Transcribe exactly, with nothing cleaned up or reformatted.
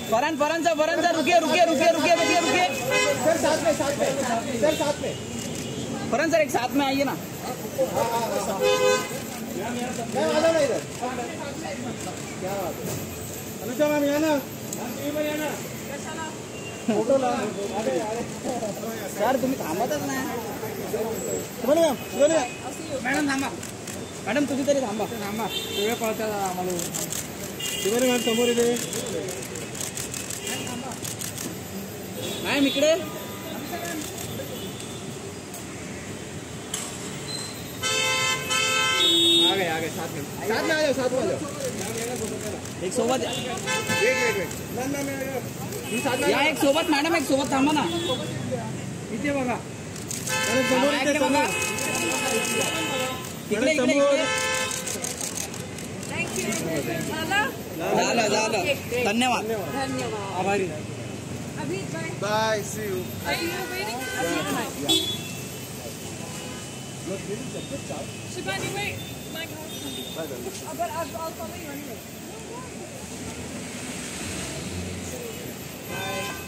Farhan Farhan sir Farhan sir रुकिए रुकिए रुकिए रुकिए रुकिए रुकिए सर साथ में साथ में सर साथ में फरहान सर एक साथ में आइए ना। मैम आ जाना इधर। क्या बात है अनुजा मैम यहाँ ना फोटो ला सर तुम्ही थांबतच नाही। Suman ma'am Suman ma'am madam थांबा मॅडम तुम्ही तरी थांबा थांबा वेळ पळतात आम्हाला। सुमन मॅम समोर इथे मॅम इकडे आ गए आ गए साथ में साथ में आ जाओ साथ में आ जाओ एक सोबत wait wait wait ma'am ma'am तुम्ही साथ में या एक सोबत मॅडम एक सोबत थांबा ना। इथे बघा आणि समोर इथे समोर इकडे इकडे झालं झालं धन्यवाद धन्यवाद आभारी अभी bye bye see you Are you waiting? Shivani, wait. My car's coming. Uh, but I'll, I'll follow you anyway. Bye.